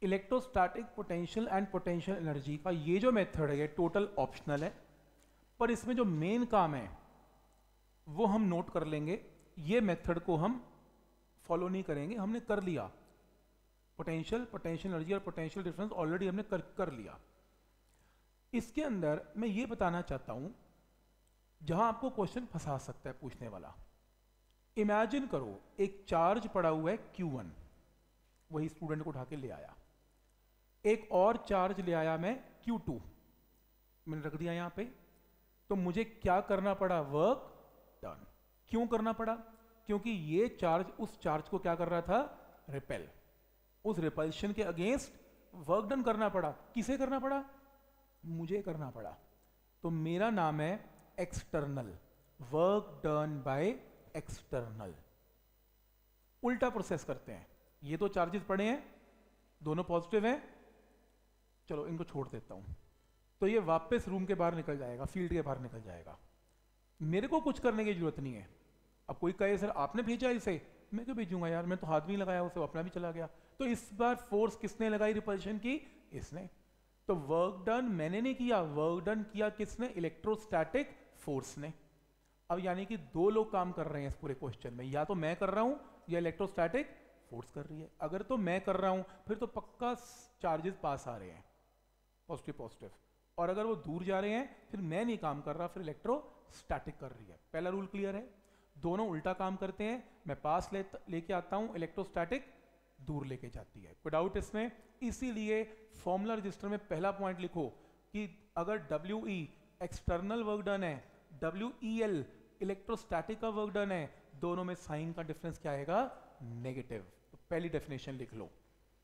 Electrostatic potential and potential energy का ये जो मेथड है ये टोटल ऑप्शनल है, पर इसमें जो मेन काम है वो हम नोट कर लेंगे। ये मेथड को हम फॉलो नहीं करेंगे, हमने कर लिया। पोटेंशियल, पोटेंशियल एनर्जी और पोटेंशियल डिफरेंस ऑलरेडी हमने कर लिया। इसके अंदर मैं ये बताना चाहता हूं जहां आपको क्वेश्चन फंसा सकता है पूछने वाला। इमेजिन करो एक चार्ज पड़ा हुआ है Q1, वही स्टूडेंट को उठा के ले आया। एक और चार्ज ले आया मैं Q2, मैंने रख दिया यहां पे। तो मुझे क्या करना पड़ा? Work done. क्यों करना पड़ा? क्योंकि ये चार्ज उस चार्ज को क्या कर रहा था? रिपेल। उस रिपल्शन के अगेंस्ट वर्क डन करना पड़ा। किसे करना पड़ा? मुझे करना पड़ा। तो मेरा नाम है external, work done by external. उल्टा प्रोसेस करते हैं। ये तो चार्जेस पड़े हैं, दोनों पॉजिटिव हैं, चलो इनको छोड़ देता हूं। तो ये वापस रूम के बाहर निकल जाएगा, फील्ड के बाहर निकल जाएगा। मेरे को कुछ करने की जरूरत नहीं है। अब कोई कहे सर आपने भेजा इसे, मैं क्यों भेजूंगा यार, मैं तो हाथ भी नहीं लगाया उसे, अपना भी चला गया। तो इस बार फोर्स किसने लगाई रिपल्शन की? इसने। तो वर्क डन मैंने नहीं किया, वर्क डन किया किसने? इलेक्ट्रोस्टैटिक फोर्स ने। अब यानी कि दो लोग काम कर रहे हैं इस पूरे क्वेश्चन में, या तो मैं कर रहा हूं या इलेक्ट्रोस्टैटिक फोर्स कर रही है। अगर तो मैं कर रहा हूं फिर तो पक्का चार्जेस पास आ रहे हैं, पॉजिटिव पॉजिटिव। और अगर वो दूर जा रहे हैं फिर मैं नहीं काम कर रहा, फिर इलेक्ट्रोस्टैटिक कर रही है। पहला रूल क्लियर है? दोनों उल्टा काम करते हैं। मैं पास लेके आता हूं, इलेक्ट्रोस्टैटिक दूर लेके जाती है। कोई डाउट इसमें? इसीलिए फॉर्मूला रजिस्टर में पहला पॉइंट लिखो कि अगर WE एक्सटर्नल वर्क डन है, WEL इलेक्ट्रोस्टैटिक का वर्क डन है, दोनों में साइन का डिफरेंस क्या आएगा? नेगेटिव। तो पहली डेफिनेशन लिख लो,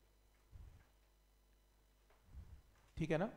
ठीक है ना?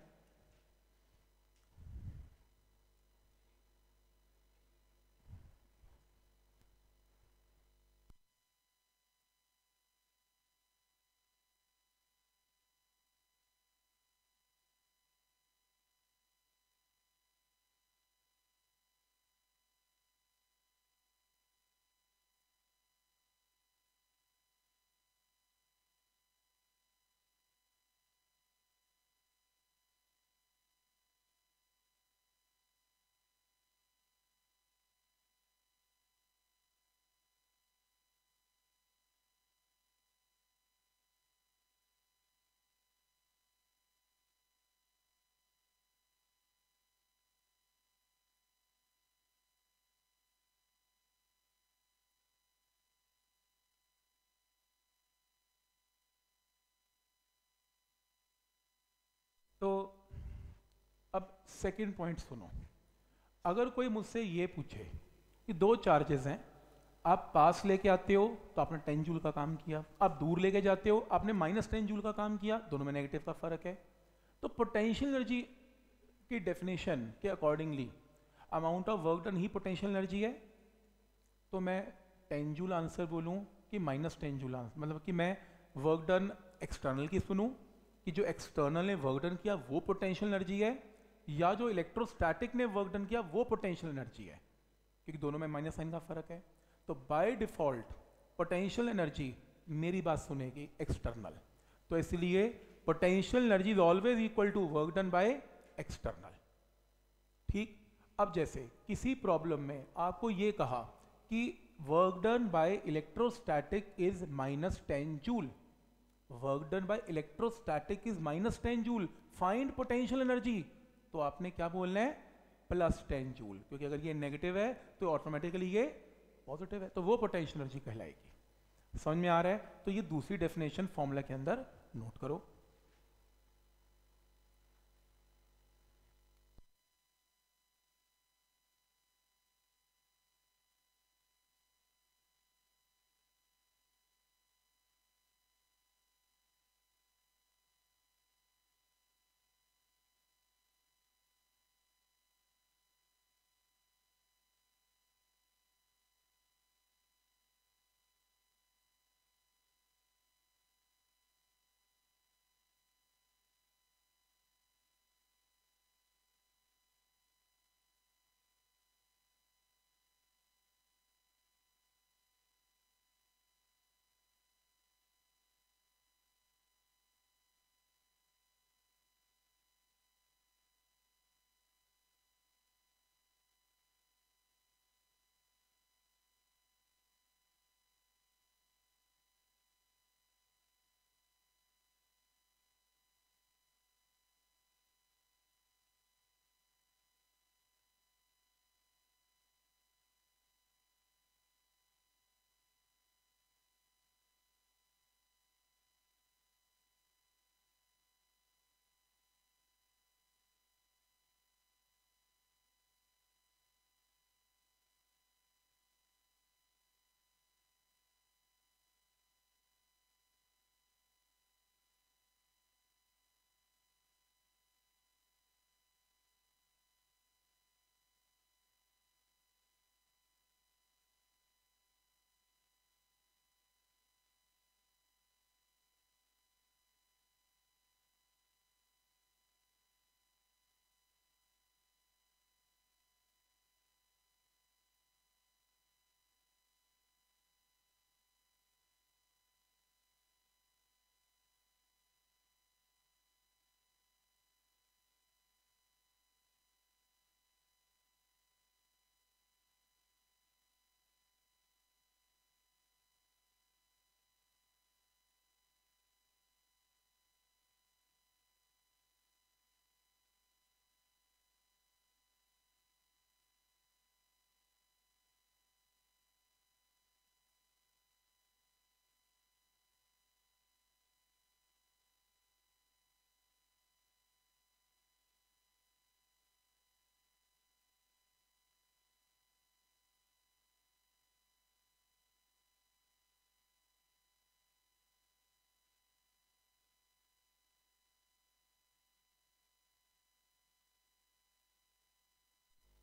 तो अब सेकंड पॉइंट सुनो। अगर कोई मुझसे ये पूछे कि दो चार्जेस हैं, आप पास लेके आते हो तो आपने 10 जूल का काम किया, आप दूर लेके जाते हो आपने -10 जूल का काम किया, दोनों में नेगेटिव का फर्क है। तो पोटेंशियल एनर्जी की डेफिनेशन के accordingly amount of work done ही पोटेंशियल एनर्जी है। तो मैं 10 जूल आंसर बोलूं कि -10 जूल आंसर, मतलब कि मैं वर्क डन एक्सटर्नल की सुनूं कि जो एक्सटर्नल ने वर्क डन किया वो पोटेंशियल एनर्जी है, या जो इलेक्ट्रोस्टैटिक ने वर्क डन किया वो पोटेंशियल एनर्जी है, क्योंकि दोनों में माइनस साइन का फर्क है। तो बाय डिफॉल्ट पोटेंशियल एनर्जी मेरी बात सुनेगी एक्सटर्नल। तो इसलिए potential energy is always equal to work done by external. ठीक। अब जैसे किसी प्रॉब्लम में आपको ये कहा कि work done by electrostatic is -10 joule, work done by electrostatic is -10 joule, find potential energy, तो आपने क्या बोलना है? +10 जूल, क्योंकि अगर ये नेगेटिव है तो ऑटोमेटिकली ये पॉजिटिव है, तो वो पोटेंशियल एनर्जी कहलाएगी। समझ में आ रहा है? तो ये दूसरी डेफिनेशन फॉर्मूला के अंदर नोट करो।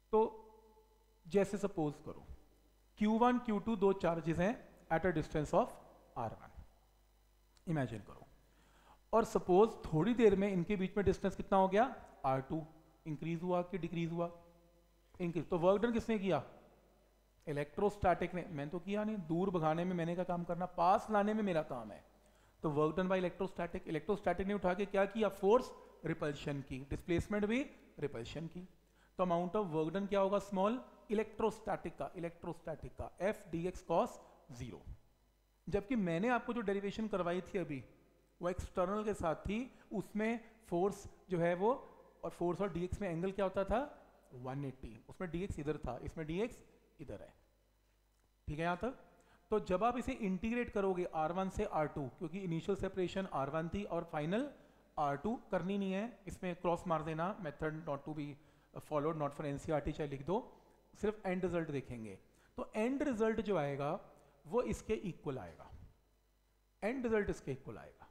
तो जैसे सपोज करो Q1 Q2 दो चार्जेस हैं at a distance of R1, imagine करो, और सपोज थोड़ी देर में इनके बीच में डिस्टेंस कितना हो गया, R2, इंक्रीज हुआ कि डिक्रीज हुआ, इंक्रीज। तो वर्क डन किसने किया, इलेक्ट्रोस्टैटिक ने, मैंने तो किया नहीं, दूर भगाने में मैंने का काम करना, पास लाने में मेरा काम है। तो work done by electrostatic, electrostatic ने उठा के क्या किया, फोर्स रिपल्शन की, डिस्प्लेसमेंट भी रिपल्शन की। तो अमाउंट ऑफ वर्क डन क्या होगा, स्मॉल इलेक्ट्रोस्टैटिक का एफ डी एक्स कॉस 0। जबकि मैंने आपको जो डेरिवेशन करवाई थी अभी वो एक्सटर्नल के साथ थी, उसमें फोर्स जो है वो, और फोर्स और dx में एंगल क्या होता था 180, उसमें dx इधर था, इसमें dx इधर है, ठीक है यहां तक। तो जब आप इसे इंटीग्रेट करोगे R1 से R2, क्योंकि इनिशियल सेपरेशन R1 थी और फाइनल R2 करनी नहीं है, इसमें क्रॉस मार देना, method not to be followed, not for NCERT चाहे लिख दो, सिर्फ एंड रिजल्ट देखेंगे। तो एंड रिजल्ट जो आएगा वो इसके इक्वल आएगा, एंड रिजल्ट इसके इक्वल आएगा,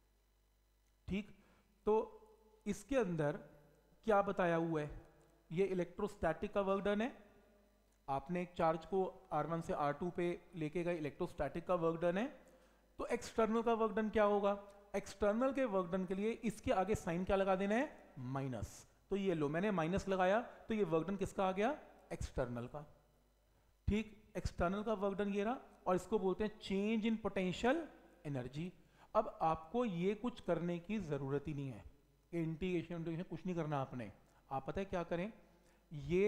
ठीक। तो इसके अंदर क्या बताया हुआ है, ये इलेक्ट्रोस्टैटिक का वर्क डन है, आपने एक चार्ज को R1 से R2 पे लेके गए, इलेक्ट्रोस्टैटिक का वर्क डन है। तो एक्सटर्नल का वर्क डन क्या होगा, एक्सटर्नल के वर्क डन के लिए इसके आगे साइन क्या लगा देना है, माइनस। तो ये लो मैंने माइनस लगाया, तो ये वर्क डन किसका आ गया, एक्सटर्नल का, ठीक। एक्सटर्नल का वर्क डन ये रहा, और इसको बोलते हैं चेंज इन पोटेंशियल एनर्जी। अब आपको ये कुछ करने की जरूरत ही नहीं है, इंटीग्रेशन कुछ नहीं करना आपने, आप पता है क्या करें, ये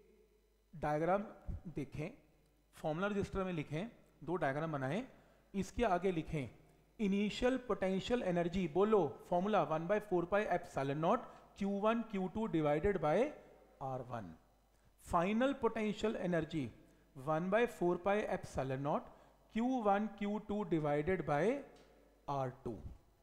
डायग्राम देखें, फॉर्मूला रजिस्टर में लिखें, दो डायग्राम बनाएं, इसके आगे लिखें इनिशियल पोटेंशियल एनर्जी, बोलो formula 1/4 pi epsilon naught Q1 Q2 divided by R1, final potential energy 1/4 pi epsilon naught Q1 Q2 divided by R2।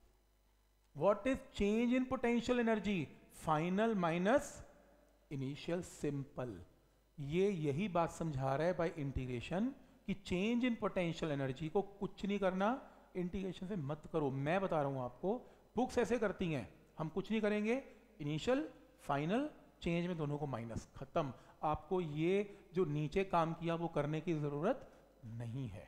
What is change in potential energy, final minus initial, simple. ये यही बात समझा रहा है by integration कि change in potential energy को कुछ नहीं करना, इंटीग्रेशन से मत करो, मैं बता रहा हूं आपको, बुक्स ऐसे करती हैं, हम कुछ नहीं करेंगे, इनिशियल फाइनल चेंज में दोनों को माइनस, खत्म। आपको ये जो नीचे काम किया वो करने की जरूरत नहीं है।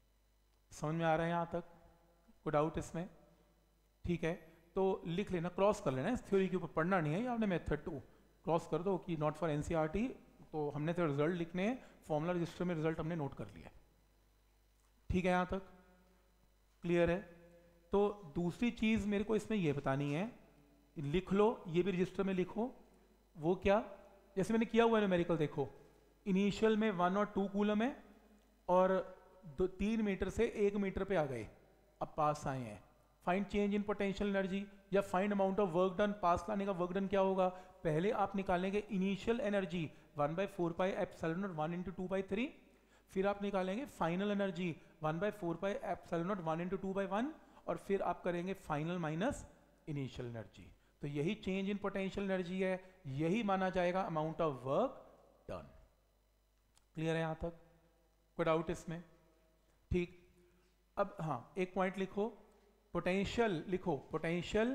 समझ में आ रहा है यहां तक, कोई डाउट इसमें, ठीक है। तो लिख लेना, क्रॉस कर लेना, इस थ्योरी के ऊपर पढ़ना नहीं है, आपने मेथड 2 क्रॉस कर दो कि नॉट फॉर एनसीईआरटी। तो हमने तो रिजल्ट लिखने हैं, फॉर्मूला रजिस्टर में रिजल्ट हमने नोट कर लिया, ठीक है, यहां तक क्लियर है। तो दूसरी चीज मेरे को इसमें यह बतानी है, लिख लो, ये भी रजिस्टर में लिखो, वो क्या, जैसे मैंने किया हुआ है न्यूमेरिकल, देखो इनिशियल में 1 और 2 कूलम है, और 3 मीटर से 1 मीटर पे आ गए, अब पास आए हैं, find change in potential energy या find amount of work done, पास लाने का वर्क डन क्या होगा, पहले आप निकालेंगे initial energy 1/4 pi epsilon naught 1 × 2/3, फिर आप निकालेंगे final energy 1/4 pi epsilon naught 1 × 2/1, और फिर आप करेंगे फाइनल माइनस इनिशियल एनर्जी। तो यही चेंज इन पोटेंशियल एनर्जी है, यही माना जाएगा amount of work done. Clear है यहां तक, कोई डाउट इसमें, ठीक। अब हाँ एक पॉइंट लिखो, पोटेंशियल लिखो, potential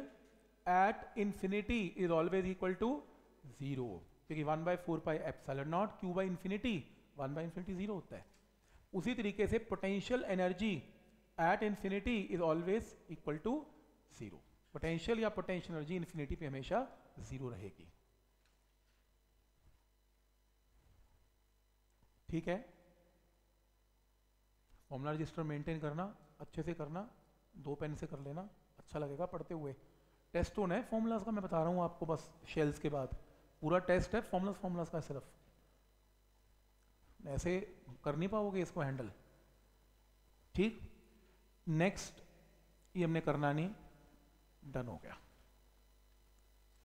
at infinity is always equal to 0, क्योंकि 1/4 pi epsilon naught Q by infinity 1/∞ 0 होता है। उसी तरीके से potential energy at infinity is always equal to 0, potential या पोटेंशियल एनर्जी इंफिनिटी पे हमेशा 0 रहेगी, ठीक है। फॉर्मूला रजिस्टर मेंटेन करना, अच्छे से करना, 2 पेन से कर लेना, अच्छा लगेगा पढ़ते हुए। टेस्ट होना है फॉर्मूलाज का, मैं बता रहा हूँ आपको, बस शेल्स के बाद पूरा टेस्ट है फॉर्मूलाज का, सिर्फ ऐसे कर नहीं पाओगे इसको हैंडल, ठीक। नेक्स्ट ये हमने करना नहीं, डन हो गया।